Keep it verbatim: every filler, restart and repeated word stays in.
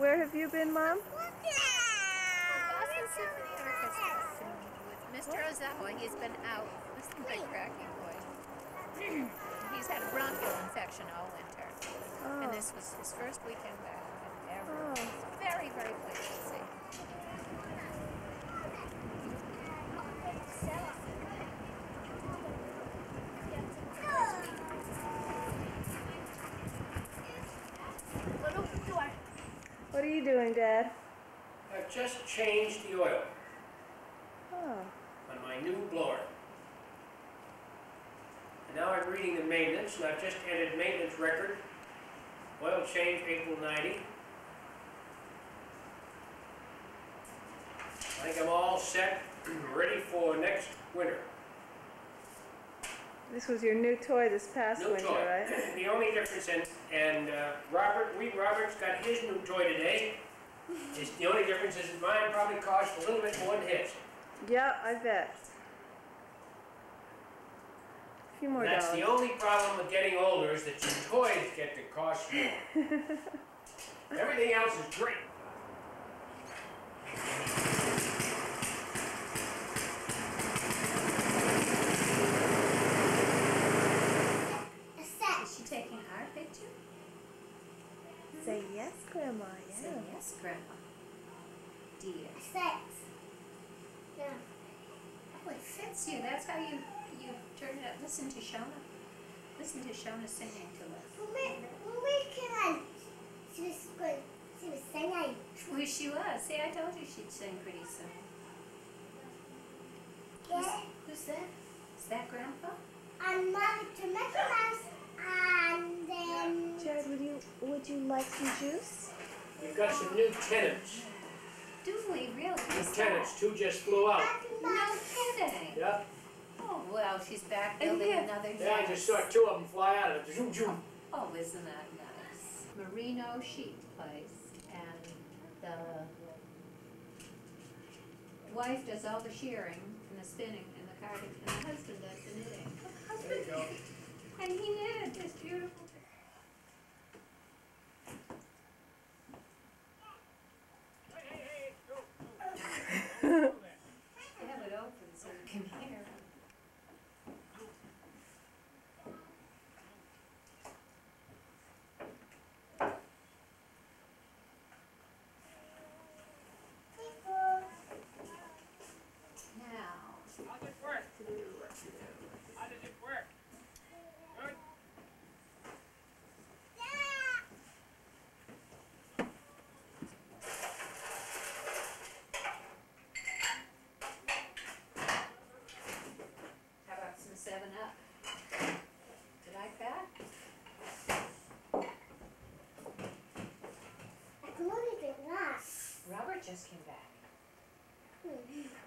Where have you been, Mom? Boston Symphony Orchestra with Mister Ozawa. He's been out. Listen to my cracking voice. He's had a bronchial infection all winter. Oh. And this was his first weekend back ever. Oh. Very, very pleased to see. What are you doing, Dad? I've just changed the oil Oh. on my new blower. And now I'm reading the maintenance, and I've just entered maintenance record. Oil change April ninety. I think I'm all set, ready for next winter. This was your new toy this past New winter, toy. right? The only difference in, and uh, Robert, we Robert's got his new toy today. It's, the only difference is that mine probably cost a little bit more than his. Yeah, I bet. A few more That's dollars. the only problem with getting older is that your toys get to cost more. Everything else is great. Is she taking our picture? Say yes, Grandma, yeah. Say yes, Grandma. Dear. Six. Yeah. Oh, it fits you. That's how you you turn it up. Listen to Shona. Listen to Shona singing to us. We, we can. She was good. She was singing. Well, she was. See, I told you she'd sing pretty soon. Yeah. Who's that? Is that Grandpa? I'm married to Mickey Mouse, and then. Jared, would you would you like some juice? We've got some new tenants. Do we really? New tenants, two just flew out. No kidding. Yep. Oh, well, she's back building another Yeah, I just nest. saw two of them fly out of it. Zoom, zoom. Oh, isn't that nice? Merino sheet place, and the wife does all the shearing and the spinning and the carding, and the husband does the knitting. There you go. And he knitted this beautiful thing. You have it open so you can hear. Now, How did it work? to do what to do. How did it work? Good? How about some seven up? You like that? I can only drink that. Robert just came back. Hmm.